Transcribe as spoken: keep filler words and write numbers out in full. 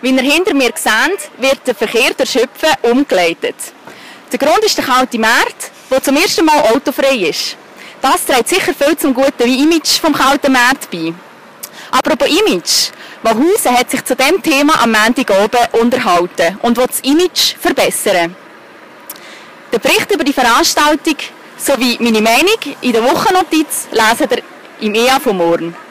Wie ihr hinter mir seht, wird der Verkehr durch Schöpfen umgeleitet. Der Grund ist der kalte Markt, der zum ersten Mal autofrei ist. Das trägt sicher viel zum guten Image vom kalten Markt bei. Apropos Image, Wallhausen hat sich zu diesem Thema am Montagabend unterhalten und will das Image verbessern. Den Bericht über die Veranstaltung sowie meine Meinung in der Wochennotiz lesen ihr im E A von morgen.